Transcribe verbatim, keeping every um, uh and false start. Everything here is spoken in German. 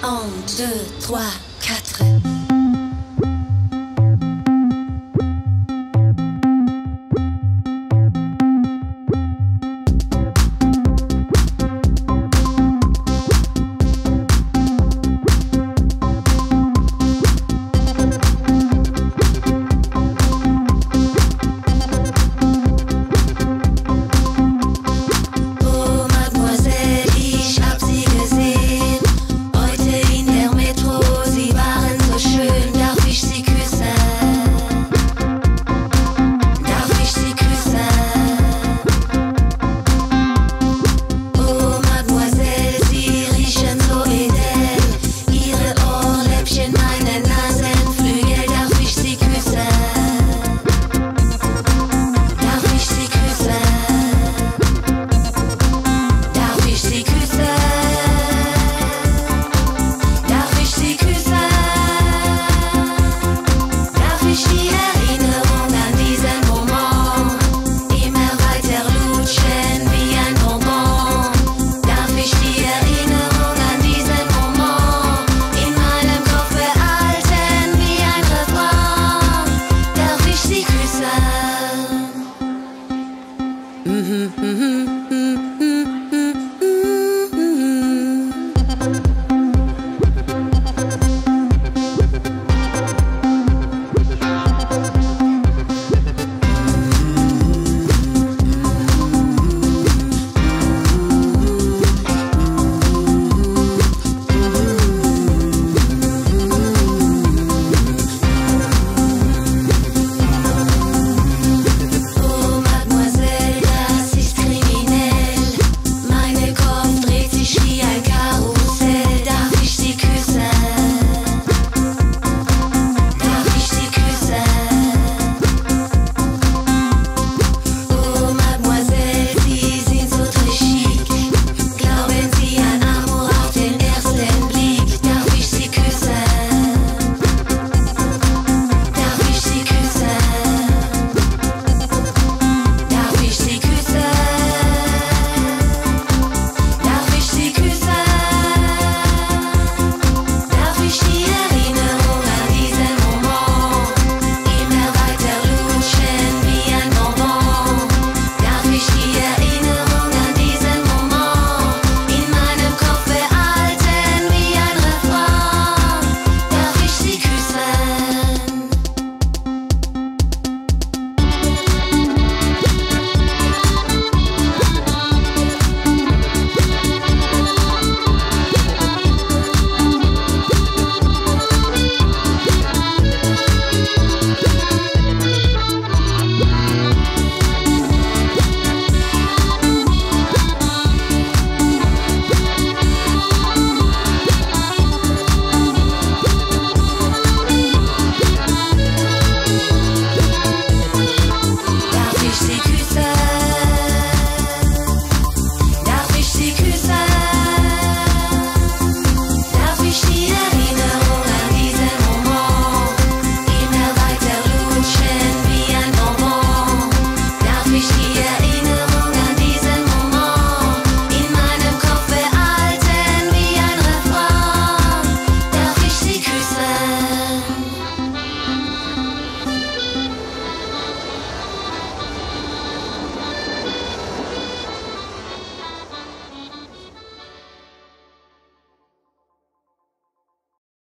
Un, deux, trois, quatre. Oh Mademoiselle, ich hab sie gesehen. Heute in der Metro, sie waren so schön. Darf ich sie küssen? Darf ich sie küssen? Oh Mademoiselle, sie riechen so edel. Ihre Ohrläppchen, meine Nasenflügel. Darf ich sie küssen? Darf ich sie küssen? Darf ich sie küssen? Darf ich sie küssen? Darf ich die Erinnerung an diesen Moment immer weiter lutschen wie ein Bonbon? Darf ich die Erinnerung an diesen Moment in meinem Kopf behalten wie ein Refrain? Darf ich sie küssen? Mhm, mhm, mhm.